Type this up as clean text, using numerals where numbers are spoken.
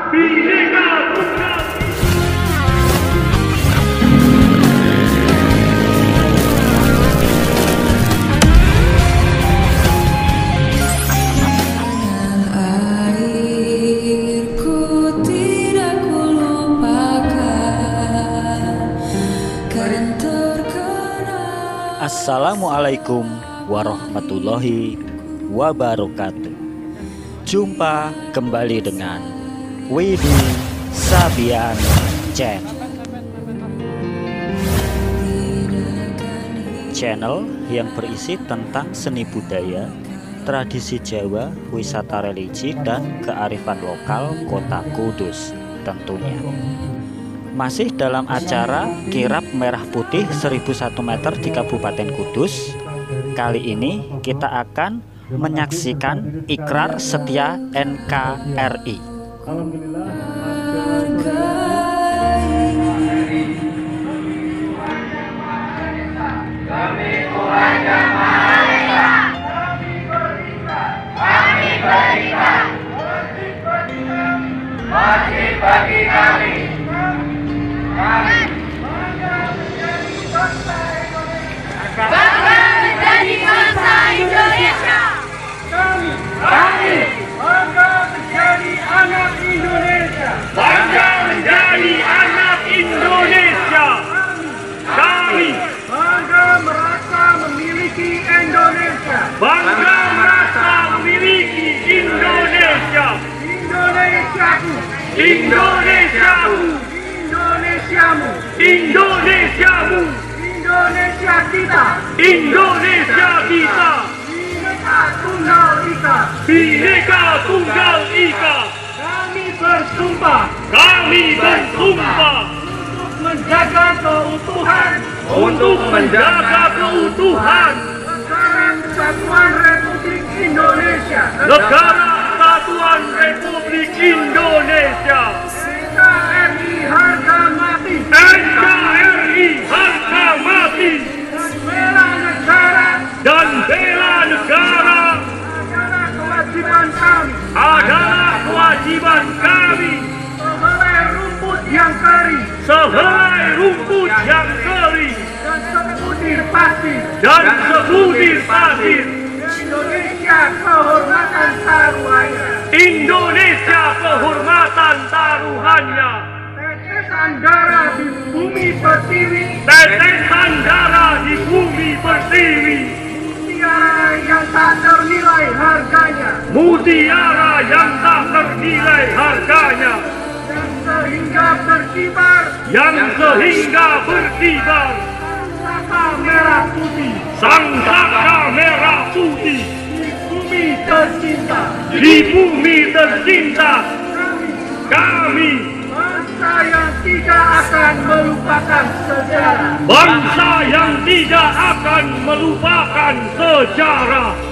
Bhinneka Tunggal. Assalamualaikum warahmatullahi wabarakatuh. Jumpa kembali dengan Widi Sabian Channel yang berisi tentang seni budaya, tradisi Jawa, wisata religi, dan kearifan lokal Kota Kudus tentunya. Masih dalam acara Kirab Merah Putih 1001 meter di Kabupaten Kudus. Kali ini kita akan menyaksikan Ikrar Setia NKRI. Kami keluarga Malaysia, kami berikan wajib bagi kami. Bangga menjadi bangsa Indonesia. Kami bangga menjadi anak Indonesia. Bangga menjadi anak Indonesia. Kami bangga merasa memiliki Indonesia. Bangga merasa memiliki Indonesia. Indonesiaku, Indonesiaku, Indonesiamu, Indonesiamu, Indonesia kita, Indonesia kita. Bhinneka Tunggal Ika, Bhinneka Tunggal Ika. Kami bersumpah untuk menjaga keutuhan, Negara Kesatuan Republik Indonesia, Negara Kesatuan Republik Indonesia. NKRI harga mati, NKRI harga mati. Dan bela negara adalah kewajiban kami. Sehelai rumput yang kering, dan sebutir pasir. Indonesia kehormatan taruhannya. Indonesia kehormatan taruhannya. Tetesan darah di bumi pertiwi. Tetesan darah di bumi pertiwi. Mutiara yang tak ternilai harganya. Mutiara yang tak ternilai harganya. Yang sehingga berkibar. Sangkaka merah putih. Sangkaka merah putih. Di bumi tercinta. Kami bangsa yang tidak akan melupakan sejarah. Bangsa yang tidak akan melupakan sejarah.